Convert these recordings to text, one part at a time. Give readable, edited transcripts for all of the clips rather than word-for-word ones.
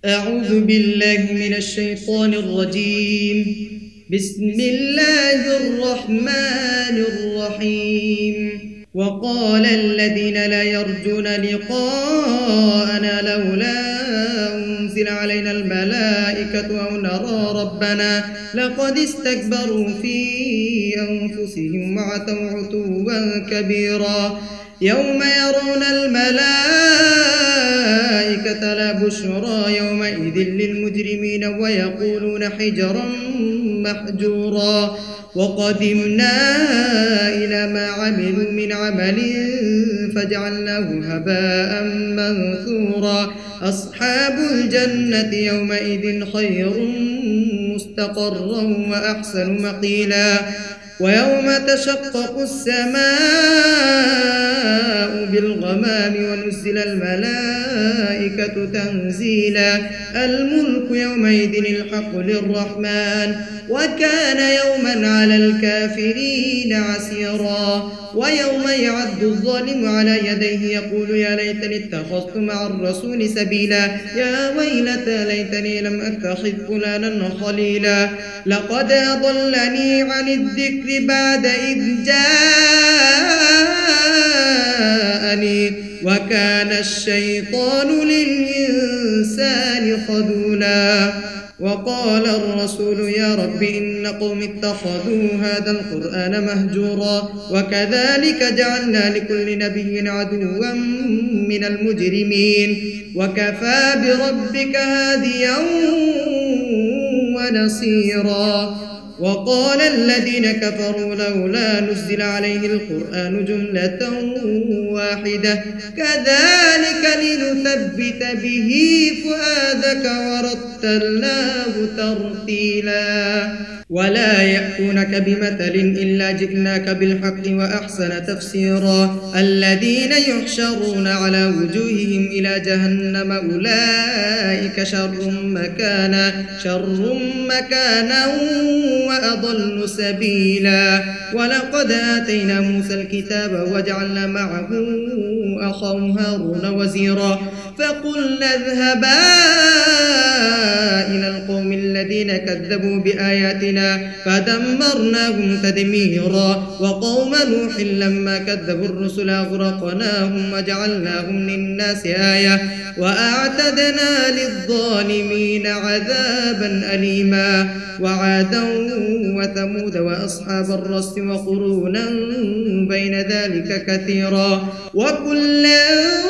أعوذ بالله من الشيطان الرجيم. بسم الله الرحمن الرحيم. وقال الذين لا يرجون لقاءنا لولا أنزل علينا الملائكة أو نرى ربنا لقد استكبروا في أنفسهم وعتوا عتوا كبيرا. يوم يرون الملائكة لا بشرى يومئذ للمجرمين ويقولون حجرا محجورا. وقدمنا إلى ما عملوا من عمل فجعلناه هباء منثورا. أصحاب الجنة يومئذ خير مستقرا وأحسن مقيلا. ويوم تشقق السماء بالغمام ونزل الملائكة تنزيلا. الملك يومئذ الحق للرحمن وكان يوما على الكافرين عسيرا. ويوم يعد الظالم على يديه يقول يا ليتني اتخذت مع الرسول سبيلا. يا ويلتى ليتني لم أتخذ فلانا خليلا. لقد أضلني عن الذكر بعد إذ جاءني وكان الشيطان للإنسان خذولا. وقال الرسول يا رب إن قوم اتخذوا هذا القرآن مهجورا. وكذلك جعلنا لكل نبي عدوا من المجرمين وكفى بربك هاديا ونصيرا. وقال الذين كفروا لولا نزل عليه القرآن جملة واحدة كذلك لنثبت به فؤادك ورتلناه ترتيلا. ولا يأتونك بمثل إلا جئناك بالحق وأحسن تفسيرا. الذين يحشرون على وجوههم إلى جهنم أولئك شر مكانا وأضل سبيلا. ولقد آتينا موسى الكتاب وجعلنا معه أخاه هارون وزيرا. فقلنا اذهبا إلى القوم الذين كذبوا بآياتنا فدمرناهم تدميرا. وقوم نوح لما كذبوا الرسل أغرقناهم وجعلناهم للناس آية وأعتدنا للظالمين عذابا أليما. وعادا وثمود وأصحاب الرس وقرونا بين ذلك كثيرا. وكلا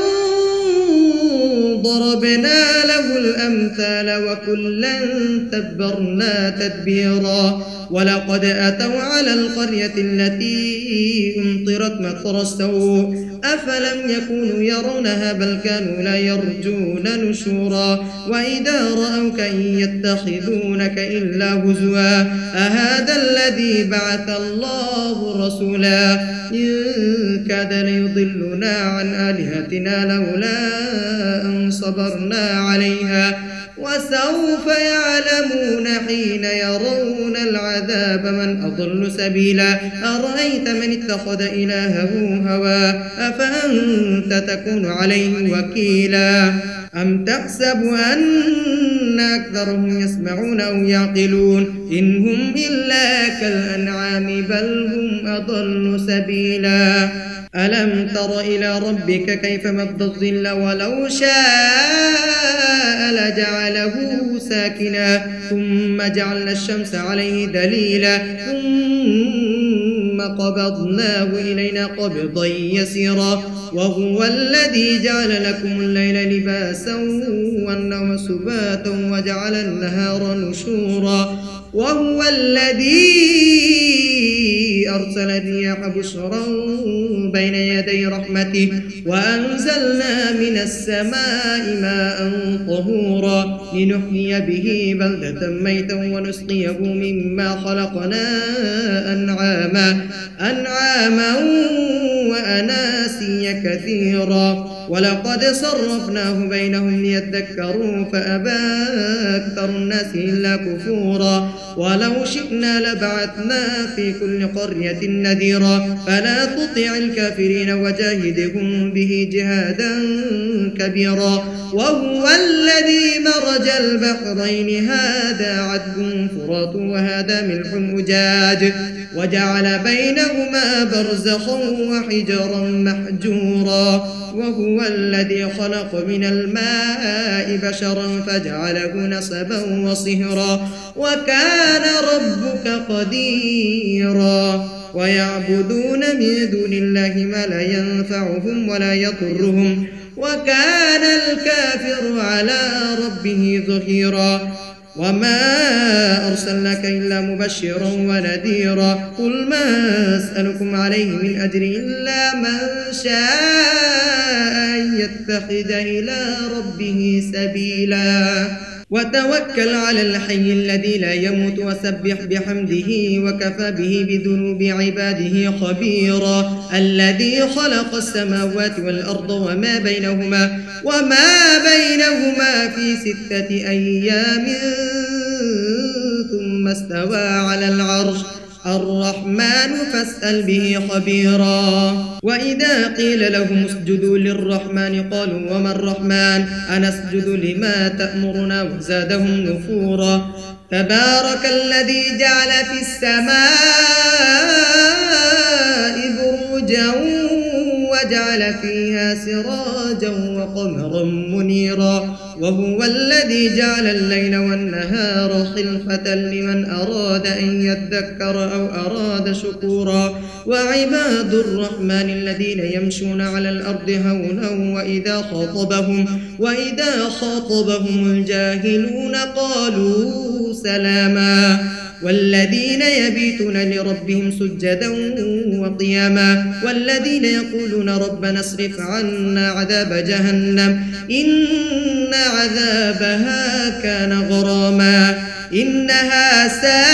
ضربنا له الأمثال وكلا تبرنا تدبيرا. ولقد أتوا على القرية التي أمطرت مطر السوء أفلم يكونوا يرونها بل كانوا لا يرجون نشورا. وإذا رأوك إن يتخذونك إلا هزوا أهذا الذي بعث الله رسولا. إن كاد ليضلنا عن آلهتنا لولا أن صبرنا عليها وسوف يعلمون حين يرون العذاب من أضل سبيلا. أرأيت من اتخذ إلهه هواه أفأنت تكون عليه وكيلا. أم تحسب أن أكثرهم يسمعون أو يعقلون إن هم إلا كالأنعام بل هم أضل سبيلا. ألم تر إلى ربك كيف مد الظل ولو شاء لجعله ساكنا ثم جعلنا الشمس عليه دليلا ثم قبضناه إلينا قبضا يسيرا. وهو الذي جعل لكم الليل لباسا والنوم سباتا وجعل النهار نشورا. وهو الذي أرسل الرياح بشرا بين يدي رحمته وأنزلنا من السماء ماء طهورا لنحيي به بلدة ميتا ونسقيه مما خلقنا أنعاما وأناسيا وأناسيا كثيرا ولقد صرفناه بينهم ليذكروا فأبى أكثر الناس إلا كفورا ولو شئنا لبعثنا في كل قرية نذيرا فلا تطع الكافرين وجاهدهم به جهادا كبيرا وهو الذي مرج البحرين هذا عذب فرات وهذا ملح أجاج وجعل بينهما برزخا وحجرا محجورا وهو الذي خلق من الماء بشرا فجعله نسبا وصهرا وكان ربك قديرا ويعبدون من دون الله ما لا ينفعهم ولا يضرهم وكان الكافر على ربه ظهيرا وما أرسلناك إلا مبشرا ونذيرا قل ما أسألكم عليه من أجر إلا من شاء أن يتخذ إلى ربه سبيلا وتوكل على الحي الذي لا يموت وسبح بحمده وكفى به بذنوب عباده خبيرا الذي خلق السماوات والأرض وما بينهما في 6 أيام ثم استوى على العرش الرحمن فاسأل به خبيرا وإذا قيل لهم اسجدوا للرحمن قالوا وما الرحمن أنسجد لما تأمرنا وزادهم نفورا تبارك الذي جعل في السماء بروجا وجعل فيها سراجا وقمرا منيرا وهو الذي جعل الليل والنهار خلفة لمن أراد أن يذكر أو أراد شكورا وعباد الرحمن الذين يمشون على الأرض هونا وإذا خاطبهم الجاهلون قالوا سلاما والذين يبيتون لربهم سجدا وقياما والذين يقولون ربنا اصرف عنا عذاب جهنم إن عذابها كان غراما إنها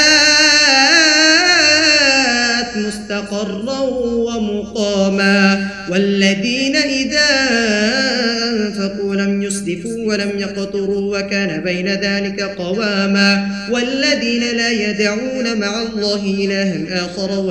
ساءت مستقرا ومقاما والذين إذا أنفقوا لم يسرفوا ولم يقتروا وكان بين ذلك قواما والذين لا يدعون مع الله إلها آخر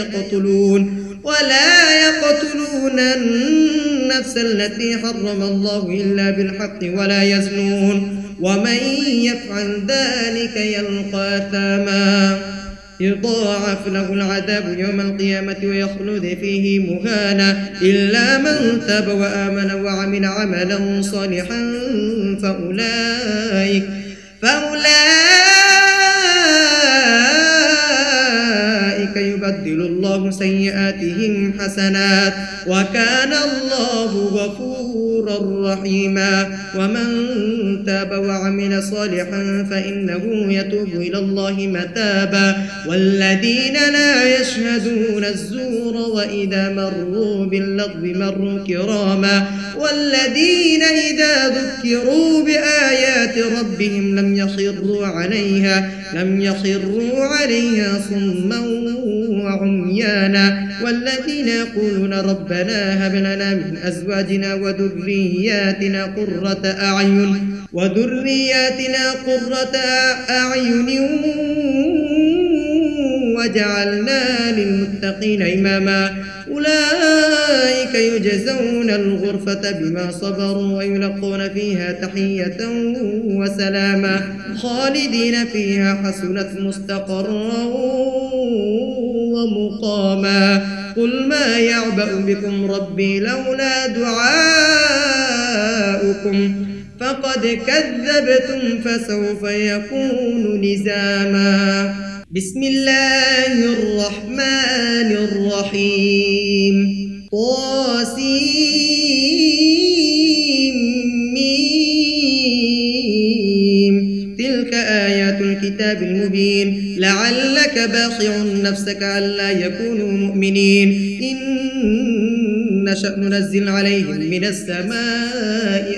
ولا يقتلون النفس التي حرم الله إلا بالحق ولا يزنون ومن يفعل ذلك يلقى أثاما يضاعف له العذاب يوم القيامة ويخلد فيه مهانا إلا من تاب وآمن وعمل عملا صالحا فأولئك يبدل الله سيئاتهم حسنات وكان الله غفورا رحيما ومن تاب وعمل صالحا فإنه يتوب إلى الله متابا والذين لا يشهدون الزور وإذا مروا باللغو مروا كراما والذين إذا ذكروا بآيات ربهم لم يخروا عليها صما وعميانا والذين يقولون ربنا هب لنا من أزواجنا وذرياتنا قرة أعين وجعلنا للمتقين إماما أولئك يجزون الغرفة بما صبروا ويلقون فيها تحية وسلاما خالدين فيها حسنت مستقرا ومقاما قل ما يعبأ بكم ربي لولا دعاؤكم فقد كذبتم فسوف يكون لزاما بسم الله الرحمن الرحيم طاسيم تلك آيات الكتاب المبين لعلك باخع نفسك ألا يكونوا مؤمنين إن نشأ ننزل عليهم من السماء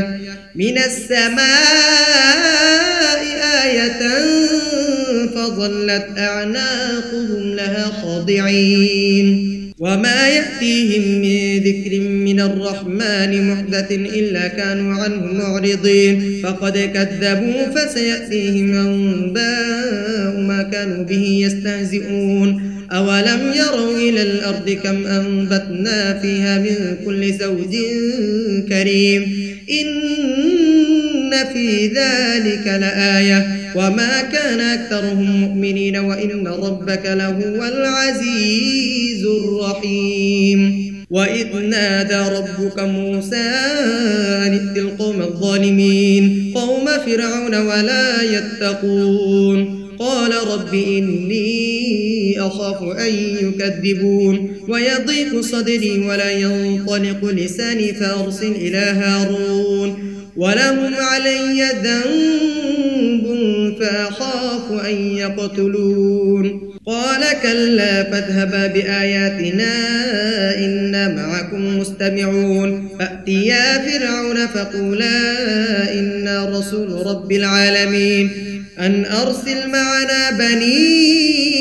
آية فظلت أعناقهم لها خاضعين وما يأتيهم من ذكر من الرحمن محدث إلا كانوا عنه معرضين فقد كذبوا فسيأتيهم أنباء ما كانوا به يستهزئون أولم يروا إلى الأرض كم أنبتنا فيها من كل زوج كريم إن في ذلك لآية وما كان أكثرهم مؤمنين وإن ربك لهو العزيز الرحيم وإذ نادى ربك موسى أن ائت القوم الظالمين قوم فرعون ولا يتقون قال رب إني أخاف أن يكذبون ويضيق صدري ولا ينطلق لساني فأرسل إلى هارون ولهم علي ذنب فأخاف أن يقتلون قال كلا فاذهبا بآياتنا إنا معكم مستمعون فأتيا فرعون فقولا إنا رسول رب العالمين أن أرسل معنا بني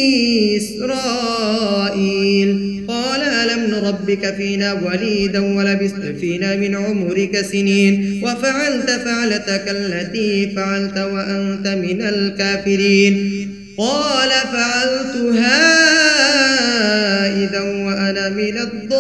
إسرائيل قال ألم نربك فينا وليدا ولبثت فينا من عمرك سنين وفعلت فعلتك التي فعلت وأنت من الكافرين قال فعلتها إذا وأنا من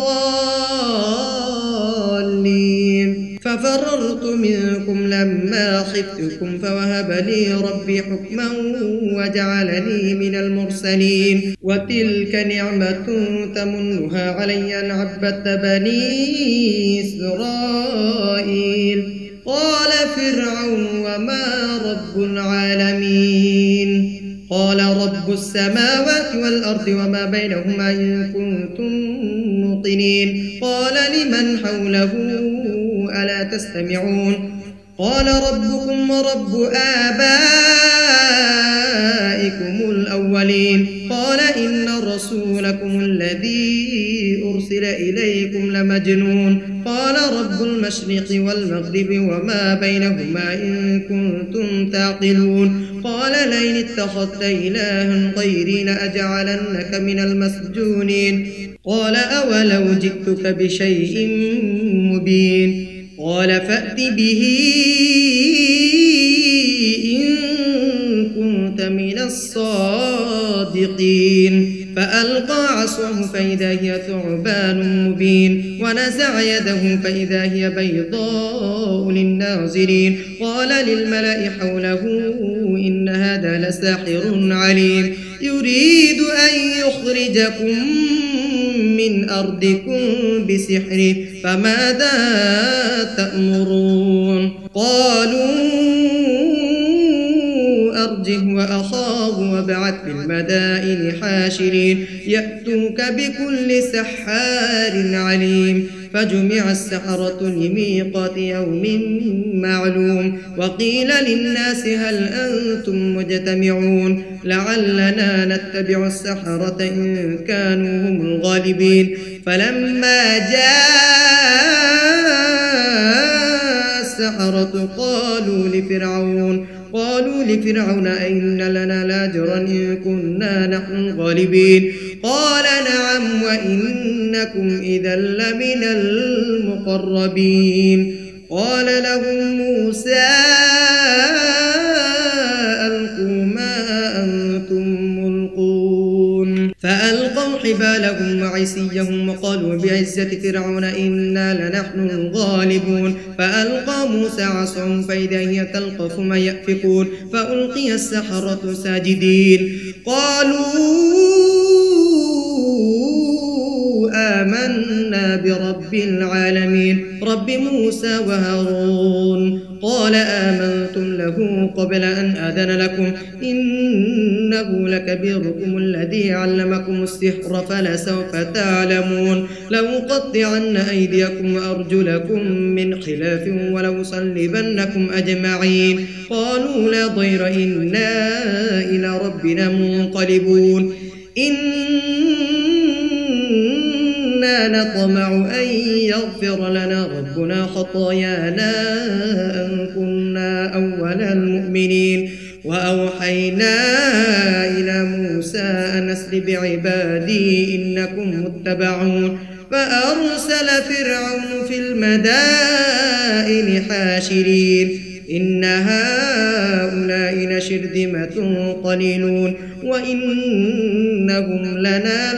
الضالين ففررت منكم لما خفتكم فوهب لي ربي حكما وجعلني من المرسلين وتلك نعمة تمنها علي أن عبدت بني إسرائيل قال فرعون وما رب العالمين قال رب السماوات والأرض وما بينهما إن كنتم موقنين قال لمن حوله ألا تستمعون قال ربكم ورب آبائكم الأولين قال إن رسولكم الذي أرسل إليكم لمجنون قال رب المشرق والمغرب وما بينهما إن كنتم تعقلون قال لئن اتخذت إلها غيري لأجعلنك من المسجونين قال أولو جئتك بشيء مبين قال فأت به إن كنت من الصادقين فألقى عصاه فإذا هي ثعبان مبين ونزع يده فإذا هي بيضاء للناظرين قال للملأ حوله إن هذا لساحر عليم يريد أن يخرجكم من أرضكم بسحره فماذا تأمرون قالوا أرجه وأخاه وابعث في المدائن حاشرين يأتوك بكل سحار عليم فجمع السحرة لميقات يوم معلوم وقيل للناس هل أنتم مجتمعون لعلنا نتبع السحرة إن كانوا هم الغالبين فلما جاء السحرة قالوا لفرعون أئن لنا لاجرا إن كنا نحن الغالبين قال نعم وإنكم إذا لمن المقربين قال لهم موسى ألقوا ما أنتم ملقون فألقوا حبالهم وعصيهم وقالوا بعزة فرعون إنا لنحن الغالبون فألقى موسى عصاه فإذا هي تلقف ما يأفكون فألقي السحرة ساجدين قالوا آمنا برب العالمين رب موسى وهارون قال آمنتم له قبل أن آذن لكم إنه لكبيركم الذي علمكم السحر فلسوف تعلمون لأقطعن أيديكم وأرجلكم من خلاف ولأصلبنكم أجمعين قالوا لا ضير إنا إلى ربنا منقلبون إنا نطمع أن يغفر لنا ربنا خطايانا أن كنا أول المؤمنين وأوحينا إلى موسى أن أسر بعبادي إنكم متبعون فأرسل فرعون في المدائن حاشرين إن هؤلاء لشرذمة قليلون وإنهم لنا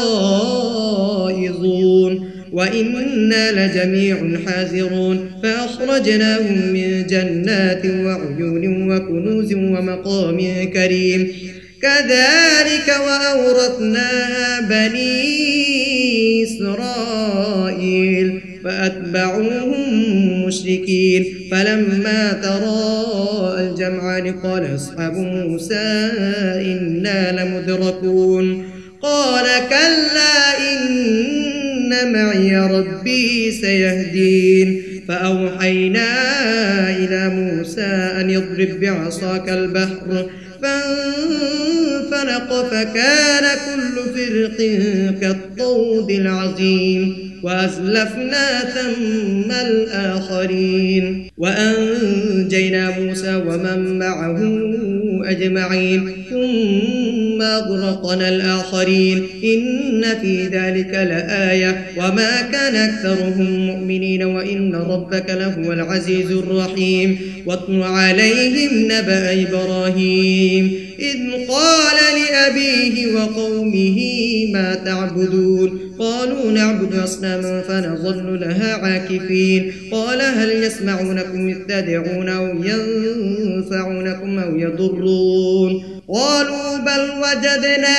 لغائظون وإنا لجميع حاذرون فأخرجناهم من جنات وعيون وكنوز ومقام كريم كذلك وأورثناها بني إسرائيل فأتبعوهم مشركين فلما تراءى الجمعان قال أصحاب موسى إنا لمدركون قال كلا إن معي ربي سيهدين فأوحينا إلى موسى أن يضرب بعصاك البحر فانفلق فكان كل فرق كالطود العظيم وأزلفنا ثم الآخرين وأنجينا موسى ومن معه أجمعين ثم أغرقنا الآخرين إن في ذلك لآية وما كان أكثرهم مؤمنين وإن ربك لهو العزيز الرحيم واتل عليهم نبأ إبراهيم إذ قال لأبيه وقومه ما تعبدون قالوا نعبد أصناما فنظل لها عاكفين قال هل يسمعونكم إذ تدعون أو ينفعونكم أو يضرون قالوا بل وجدنا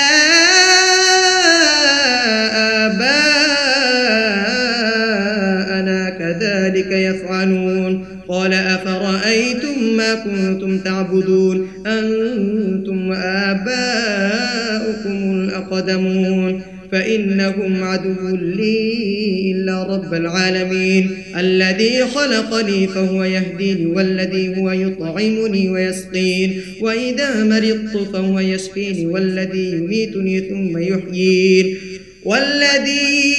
آباءنا كذلك يفعلون قال أفرأيتم ما كنتم تعبدون أنتم وآباؤكم الأقدمون فإنهم عدو لي إلا رب العالمين الذي خلقني فهو يهديني والذي هو يطعمني ويسقين وإذا مرضت فهو يشفيني والذي يميتني ثم يحيين والذي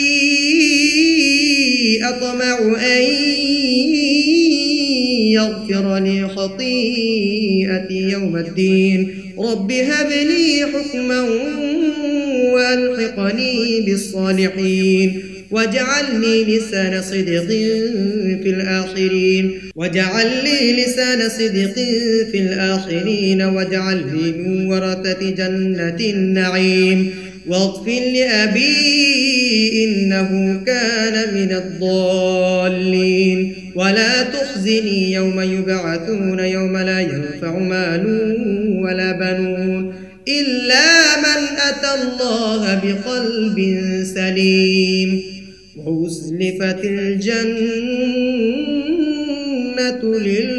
أطمع أن يغفر لي خطيئتي يوم الدين رب هب لي حكما وألحقني بالصالحين واجعلني لسان صدق في الآخرين واجعلني من ورثة جنة النعيم واغفر لأبي إنه كان من الضالين ولا تخزني يوم يبعثون يوم لا ينفع مال ولا بنون إلا من أتى الله بقلب سليم وأزلفت الجنة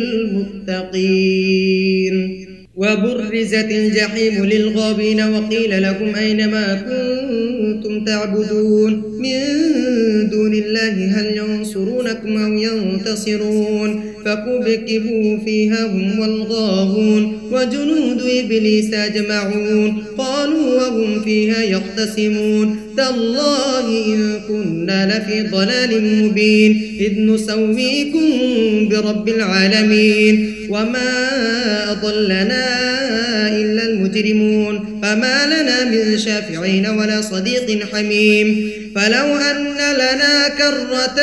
للمتقين وبرزت الجحيم للغابين وقيل لهم أين ما كنتم تعبدون من دون الله هل ينصرونكم أو ينتصرون فكبكبوا فيها هم والغاوون وجنود إبليس أجمعون قالوا وهم فيها يختصمون تالله إن كنا لفي ضلال مبين إذ نسويكم برب العالمين وما أضلنا إلا المجرمون فما لنا من شافعين ولا صديق حميم فلو أن لنا كرة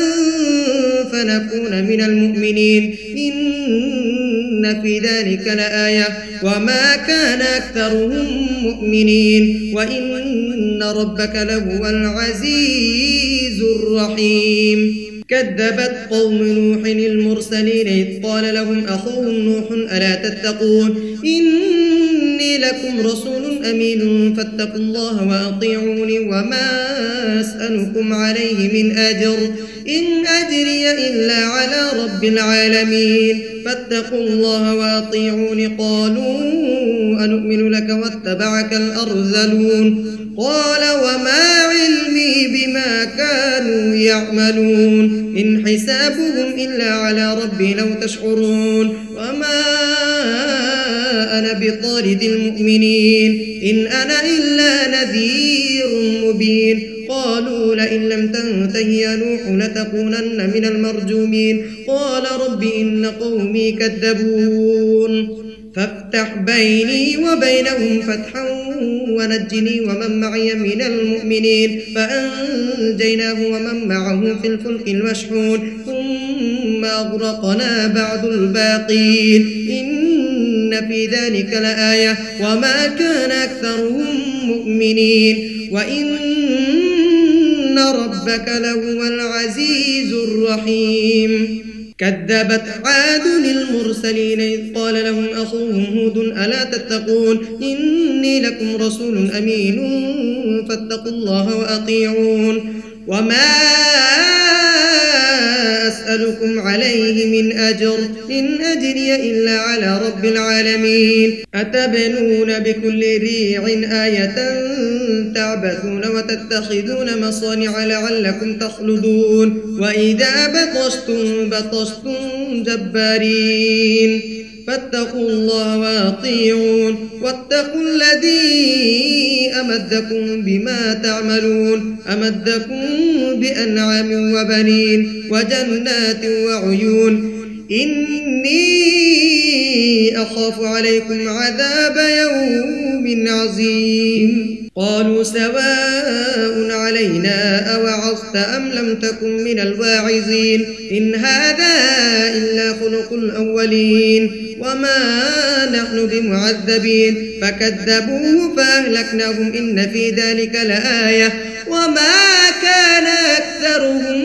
فنكون من المؤمنين إن في ذلك لآية وما كان أكثرهم مؤمنين وإن ربك لهو العزيز الرحيم كذبت قوم نوح المرسلين إذ قال لهم أخوهم نوح ألا تتقون إني لكم رسول أمين فاتقوا الله وأطيعوني وما أسألكم عليه من أجر إن أجري إلا على رب العالمين فاتقوا الله وأطيعوني قالوا أنؤمن لك واتبعك الأرذلون قال وما علمي بما كانوا يعملون إن حسابهم إلا على ربي لو تشعرون وما أنا بطارد المؤمنين إن أنا إلا نذير مبين قالوا لئن لم تنته يا نوح لتكونن من المرجومين قال رب إن قومي كذبون فافتح بيني وبينهم فتحا ونجني ومن معي من المؤمنين فأنجيناه ومن معه في الفلك المشحون ثم أغرقنا بعد الباقين إن في ذلك لآية وما كان أكثرهم مؤمنين وإن ربك لهو العزيز الرحيم كذبت عاد المرسلين إذ قال لهم أخوهم هود ألا تتقون إني لكم رسول أمين فاتقوا الله وأطيعون وما أسألكم عليه من أجر إن أجري إلا على رب العالمين أتبنون بكل ريع آية تعبثون وتتخذون مصانع لعلكم تخلدون وإذا بطشتم جبارين فاتقوا الله وأطيعون واتقوا الذي أمدكم بما تعملون أمدكم بأنعام وبنين وجنات وعيون إني أخاف عليكم عذاب يوم عظيم قالوا سواء علينا أوعظت أم لم تكن من الواعظين إن هذا إلا خلق الأولين وما نحن بمعذبين فكذبوه فأهلكناهم إن في ذلك لآية وما كان أكثرهم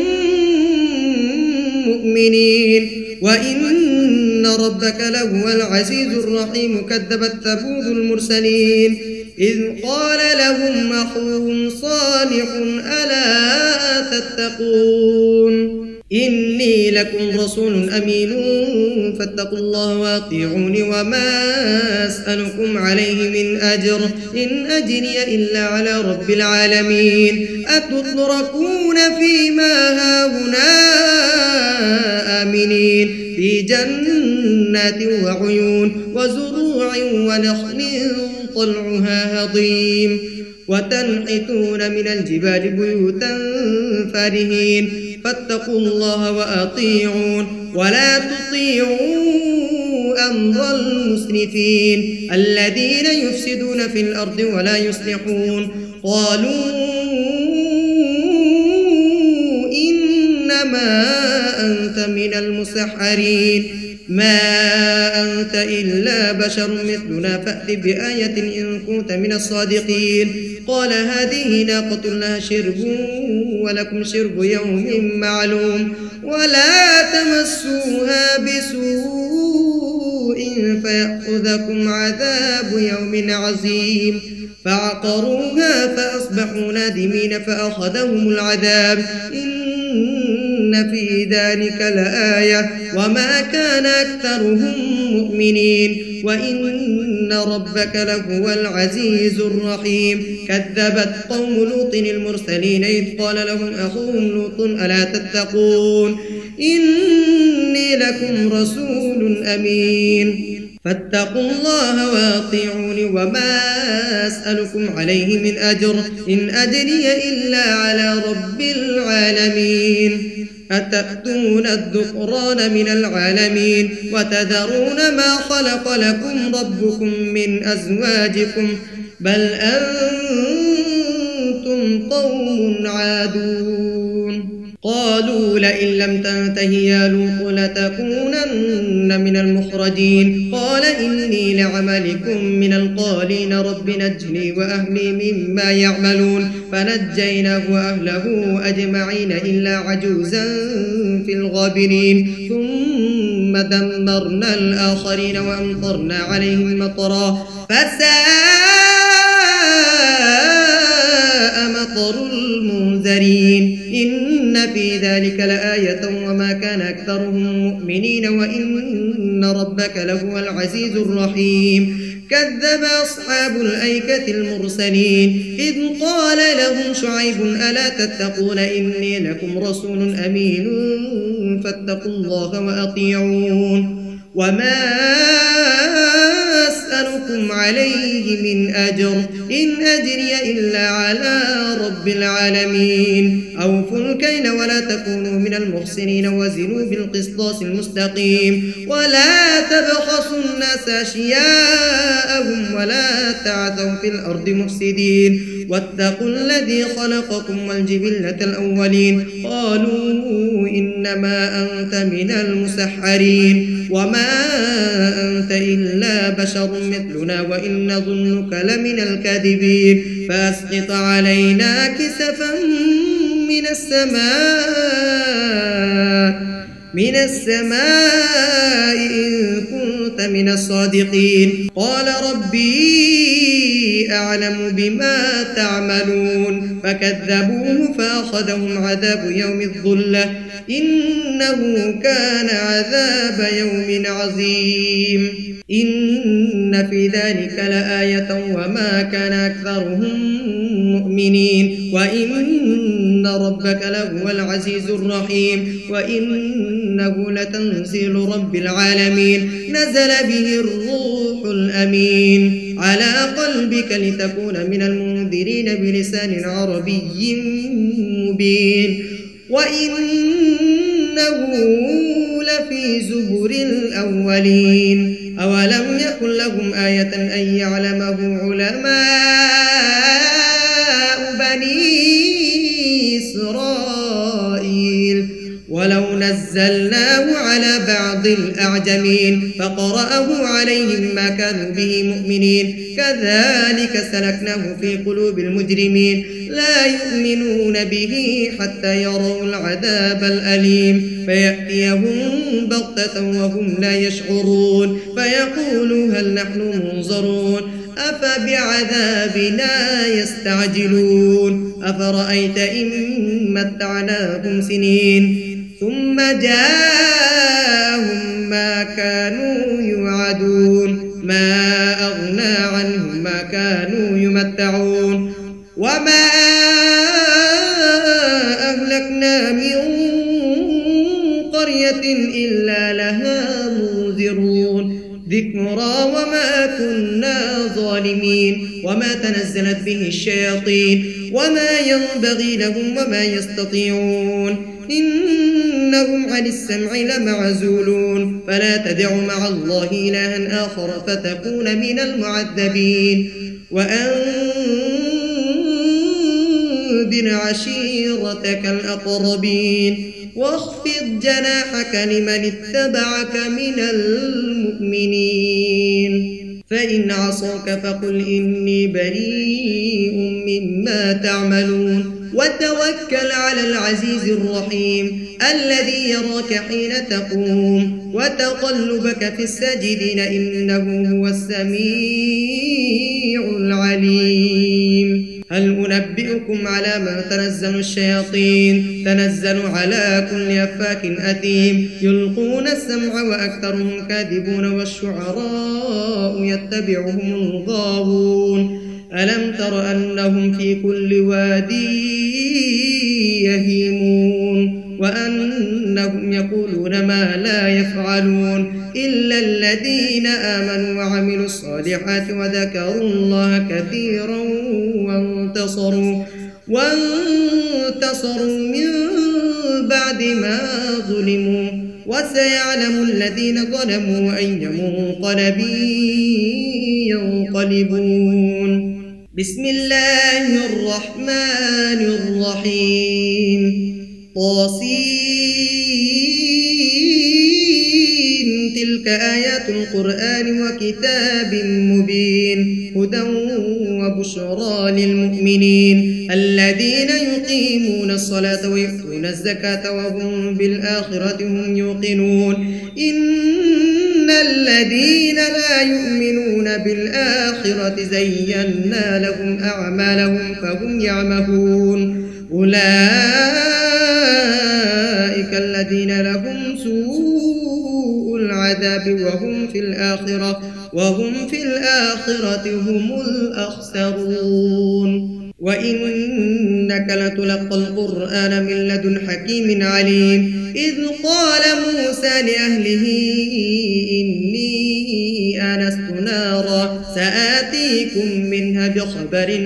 مؤمنين وإن ربك لهو العزيز الرحيم كذبت ثمود المرسلين إذ قال لهم أخوهم صالح ألا تتقون إني لكم رسول أمين فاتقوا الله وأطيعون وما أسألكم عليه من أجر إن أجري إلا على رب العالمين أتتركون فيما هاهنا آمنين في جنات وعيون وزروع ونخل طلعها هضيم وتنحتون من الجبال بيوتا فارهين فاتقوا الله وأطيعون ولا تطيعوا أمر المسرفين الذين يفسدون في الأرض ولا يصلحون قالوا إنما أنت من المسحرين ما أنت إلا بشر مثلنا فأت بآية إن كنت من الصادقين قال هذه ناقة لها شرب ولكم شرب يوم معلوم ولا تمسوها بسوء فيأخذكم عذاب يوم عظيم فعقروها فأصبحوا نادمين فأخذهم العذاب إن في ذلك لآية وما كان أكثرهم مؤمنين وإن ربك لهو العزيز الرحيم كذبت قوم لوط المرسلين إذ قال لهم أخوهم لوط ألا تتقون إني لكم رسول أمين فاتقوا الله وأطيعون وما أسألكم عليه من أجر إن أجري إلا على رب العالمين أتأتون الذكران من العالمين وتذرون ما خلق لكم ربكم من أزواجكم بل أنتم قوم عادون قالوا لئن لم تنته يا لوط لتكونن من المخرجين قال إني لعملكم من القالين رب نجني وأهلي مما يعملون فنجيناه وأهله أجمعين إلا عجوزا في الغابرين ثم دمرنا الآخرين وأمطرنا عليهم مطرا فساء مطر المنذرين إن في ذلك لآية وما كان أكثرهم مؤمنين وإن ربك لهو العزيز الرحيم كذب أصحاب الأيكة المرسلين إذ قال لهم شعيب ألا تتقون إني لكم رسول أمين فاتقوا الله وأطيعون وما أسألكم عليه من أجر إن أجري إلا على رب العالمين أوفوا الكيل ولا تكونوا من المخسرين وزنوا بالقسطاس المستقيم ولا تبخسوا الناس أشياءهم ولا تعثوا في الأرض مفسدين واتقوا الذي خلقكم والجبلة الأولين قالوا إنما أنت من المسحرين وما أنت إلا بشر مثلنا وإن نظنك لمن الكاذبين فأسقط علينا كسفا من السماء إن كنت من الصادقين قال ربي أعلم بما تعملون فكذبوه فأخذهم عذاب يوم الظلة إنه كان عذاب يوم عظيم إن في ذلك لآية وما كان أكثرهم مؤمنين وإن ربك لهو العزيز الرحيم وإنه لتنزيل رب العالمين نزل به الروح الأمين على قلبك لتكون من المنذرين بلسان عربي مبين وإنه لفي زبر الأولين أولم يكن لهم آية أن يعلمه علماء بني إسرائيل ولو نزلناه على بعض الأعجمين فقرأه عليهم ما كانوا به مؤمنين كذلك سلكناه في قلوب المجرمين لا يؤمنون به حتى يروا العذاب الأليم فيأتيهم بغتة وهم لا يشعرون فيقولوا هل نحن منظرون أفبعذابنا يستعجلون أفرأيت إن متعناهم سنين ثم جاءهم ما كانوا يوعدون ما أغنى عنهم ما كانوا يمتعون وما أهلكنا من قرية إلا لها منذرون ذكرى وما كنا ظالمين وما تنزلت به الشياطين وما ينبغي لهم وما يستطيعون إنهم عن السمع لمعزولون فلا تدع مع الله إلها آخر فتكون من المعذبين وأنذر عشيرتك الأقربين واخفض جناحك لمن اتبعك من المؤمنين فإن عصوك فقل إني بريء مما تعملون وتوكل على العزيز الرحيم الذي يراك حين تقوم وتقلبك في الساجدين إنه هو السميع العليم هل أنبئكم على ما تنزل الشياطين تنزل على كل أفاك أثيم يلقون السمع وأكثرهم كاذبون والشعراء يتبعهم الغاوون ألم تر أنهم في كل وادي يهيمون وأنهم يقولون ما لا يفعلون إلا الذين آمنوا وعملوا الصالحات وذكروا الله كثيرا وانتصروا من بعد ما ظلموا وسيعلم الذين ظلموا أي منقلب ينقلبون بسم الله الرحمن الرحيم طاسين تلك آيات القرآن وكتاب مبين هدى وبشرى للمؤمنين الذين يقيمون الصلاة ويؤتون الزكاة وهم بالآخرة هم يوقنون إن الذين لا يؤمنون بالآخرة زينا لهم أعمالهم فهم يعمهون أولئك الذين لهم سوء العذاب وهم في الآخرة هم الأخسرون وإن إنك لتلقى القرآن من لدن حكيم عليم إذ قال موسى لأهله إني آنست نارا سآتيكم منها بخبر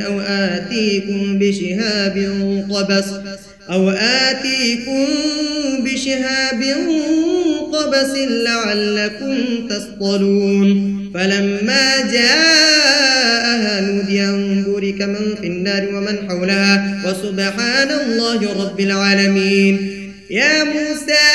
أو آتيكم بشهاب قبس لعلكم تصطلون فلما جاءها نودي أن بورك من في النار ومن حولها وسبحان الله رب العالمين يا موسى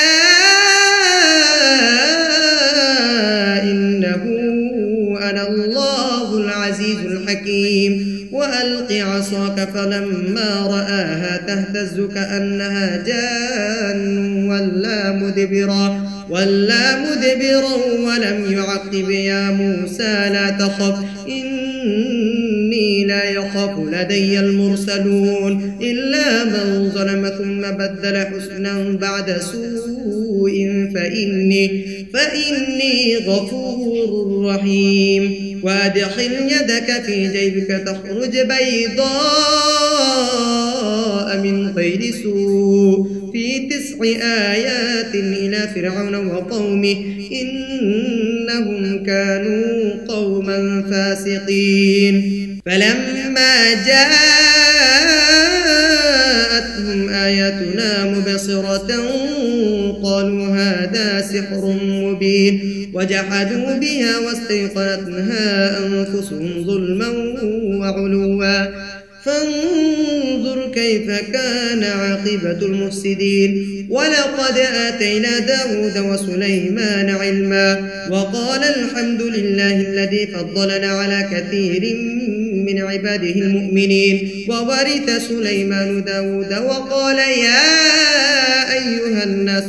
إنه أنا الله العزيز الحكيم وألق عصاك فلما رآها تهتز كأنها جان ولا مدبرا ولم يعقب يا موسى لا تخف إني لا يخاف لدي المرسلون إلا من ظلم ثم بدل حسنا بعد سوء فإني غفور رحيم وأدخل يدك في جيبك تخرج بيضاء من غير سوء في 9 آيات إلى فرعون وقومه إنهم كانوا قوما فاسقين فلما جاءتهم آياتنا مبصرة قالوا هذا سحر مبين وجحدوا بها واستيقنتها أنفسهم ظلما وعلوا فانظر كيف كان عاقبة المفسدين ولقد آتينا داود وسليمان علما وقال الحمد لله الذي فضلنا على كثير من عباده المؤمنين وورث سليمان داود وقال يا أيها الناس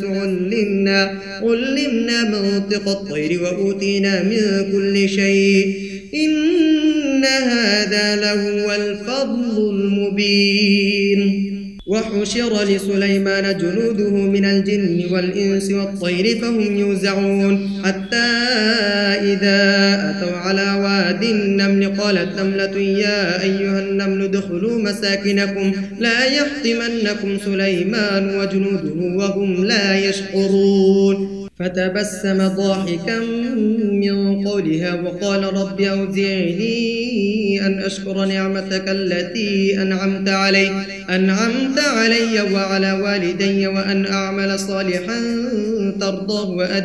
علمنا منطق الطير وأوتينا من كل شيء إن هذا لهو الفضل المبين وحشر لسليمان جنوده من الجن والإنس والطير فهم يوزعون حتى إذا أتوا على واد النمل قالت نملة يا أيها النمل ادخلوا مساكنكم لا يحطمنكم سليمان وجنوده وهم لا يشعرون فتبسم ضاحكا من قولها وقال رب أوزعني أن أشكر نعمتك التي أنعمت علي وعلى والدي وأن أعمل صالحا ترضاه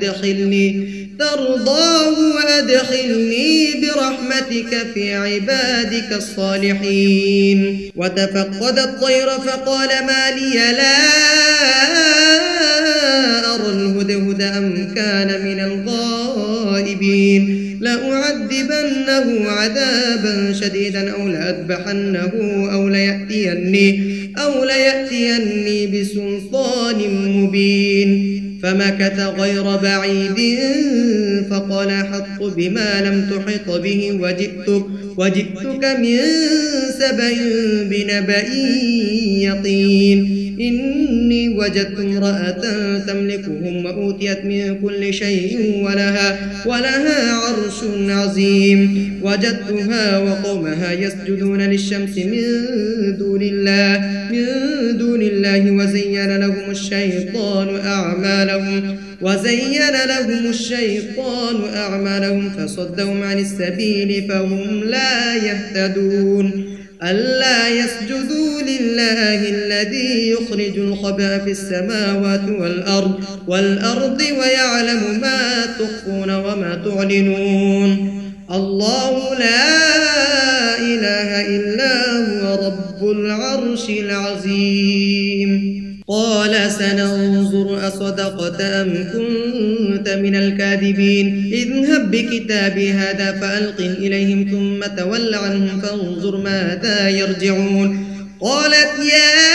وأدخلني برحمتك في عبادك الصالحين وتفقد الطير فقال ما لي لا أرى الهدهد أم كان من الغائبين لأعذبنه عذابا شديدا أو لأذبحنه أو ليأتيني بسلطان مبين فمكث غير بعيد فقال أحط بما لم تحط به وجئتك من سبأ بنبأ يقين إني وجدت امرأة تملكهم وأوتيت من كل شيء ولها عرش عظيم وجدتها وقومها يسجدون للشمس من دون الله وزين لهم الشيطان أعمالهم فصدهم عن السبيل فهم لا يهتدون ألا يسجدوا لله الذي يخرج الخبأ في السماوات والأرض ويعلم ما تخفون وما تعلنون الله لا إله إلا هو رب العرش العظيم قال سننظر أصدقت أم كنت من الكاذبين اذهب بكتابي هذا فألقه إليهم ثم تول عنهم فانظر ماذا يرجعون قالت يا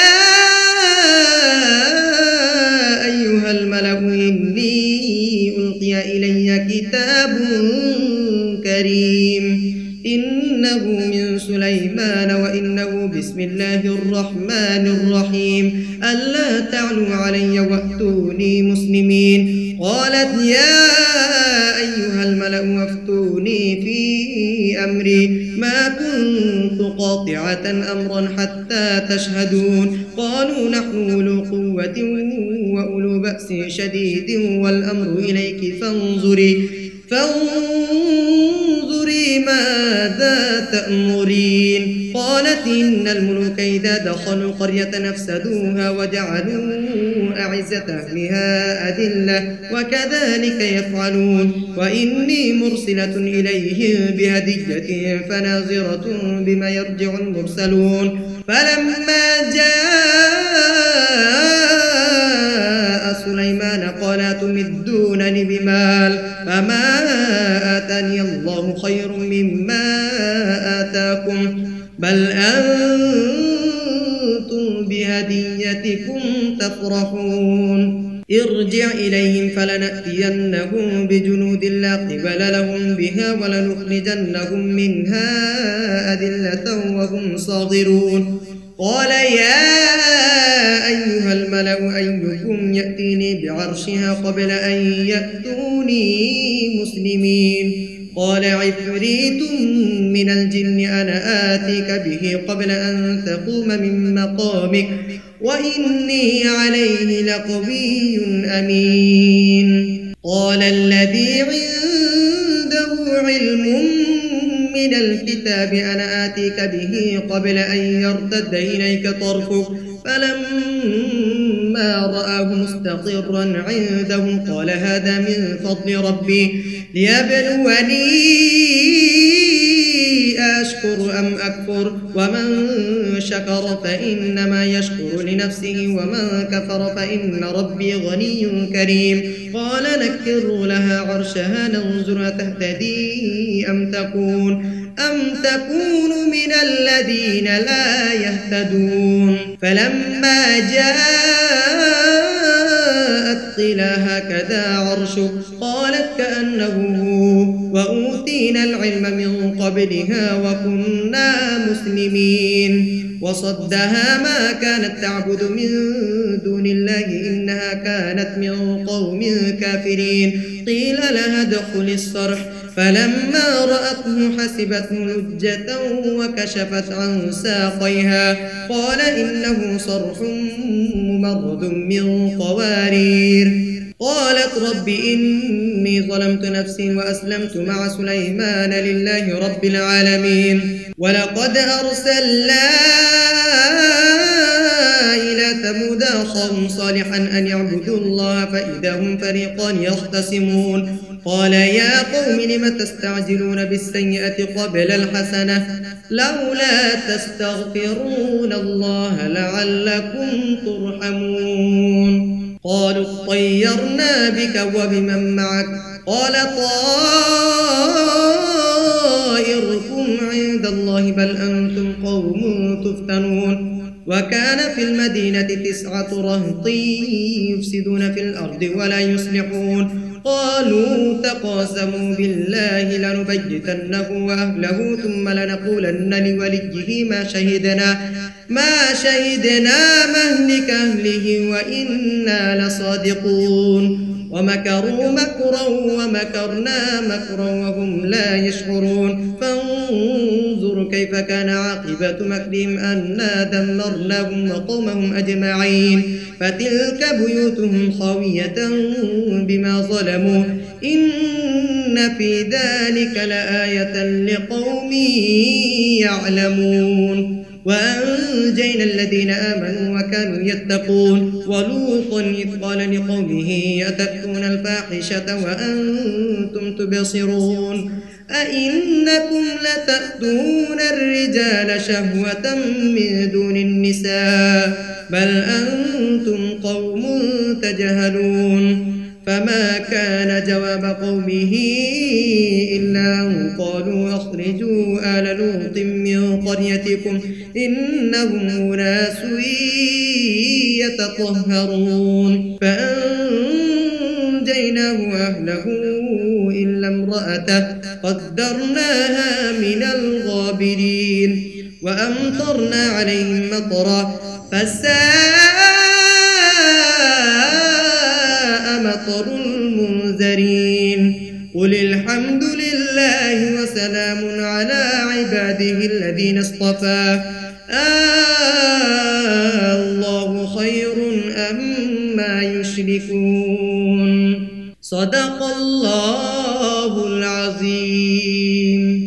أيها الملأ إني ألقي إلي كتاب كريم إنه من سليمان وإنه بسم الله الرحمن الرحيم ألا تعلوا علي وأتوني مسلمين قالت يا أيها الملأ أفتوني في أمري ما كنت قاطعة أمرا حتى تشهدون قالوا نحن أولو قوة وأولو بأس شديد والأمر إليك فانظري ماذا تأمرين قالت إن الملوك إذا دخلوا قرية نفسدوها وجعلوا أعزة أهلها أذلة وكذلك يفعلون وإني مرسلة إليهم بهدية فناظرة بما يرجع المرسلون فلما جاء سليمان قال تمدونني بمال فما آتاني الله خير مما آتاكم بل أنتم بهديتكم تفرحون ارجع إليهم فلنأتينهم بجنود لا قبل لهم بها ولنخرجنهم منها أذلة وهم صاغرون قال يا أيها الملأ أيكم يأتيني بعرشها قبل أن يأتوني مسلمين قال عفريت من الجن أنا آتيك به قبل أن تقوم من مقامك وإني عليه لقوي أمين قال الذي عنده علم من الكتاب أنا آتيك به قبل أن يرتد إليك طرفك فلما رآه مستقرا عنده قال هذا من فضل ربي ليبلوني أشكر أم أكفر ومن شكر فإنما يشكر لنفسه ومن كفر فإن ربي غني كريم قال نكروا لها عرشها ننظر تهتدي أم تكون من الذين لا يهتدون فلما جاءت قيل هكذا عرشك قالت كأنه هو وأوتينا العلم من قبلها وكنا مسلمين وصدها ما كانت تعبد من دون الله إنها كانت من قوم كافرين قيل لها ادخل الصرح فلما رأته حسبته لجة وكشفت عن ساقيها قال إنه صرح ممرد من قوارير قالت رب إني ظلمت نفسي وأسلمت مع سليمان لله رب العالمين ولقد أرسلنا إلى ثمود أخاهم صالحا أن يعبدوا الله فإذا هم فريقان يختصمون قال يا قوم لم تستعجلون بالسيئة قبل الحسنة لولا تستغفرون الله لعلكم ترحمون قالوا طيرنا بك وبمن معك قال طائركم عند الله بل أنتم قوم تفتنون وكان في المدينة 9 رهط يفسدون في الأرض ولا يصلحون قالوا تقاسموا بالله لنبيتنه وأهله ثم لنقولن لوليه ما شهدنا مهلك أهله وإنا لصادقون ومكروا مكرا ومكرنا مكرا وهم لا يشعرون فانظر كيف كان عاقبة مكرهم أنا دمرناهم وقومهم أجمعين فتلك بيوتهم خاوية بما ظلموا إن في ذلك لآية لقوم يعلمون وأنجينا الذين آمنوا وكانوا يتقون ولوطا إذ قال لقومه أتأتون الفاحشة وأنتم تبصرون أئنكم لتأتون الرجال شهوة من دون النساء بل أنتم قوم تجهلون فما كان جواب قومه إلا أن قالوا أخرجوا آل لوط من قريتكم إنهم أناس يتطهرون فأنجيناه الله أهله إلا امرأته قدرناها من الغابرين وأمطرنا عليهم مطرا فساء مطر المنذرين قل الحمد لله وسلام على عباده الذين اصطفى الله خير أما يشركون صدق الله العظيم.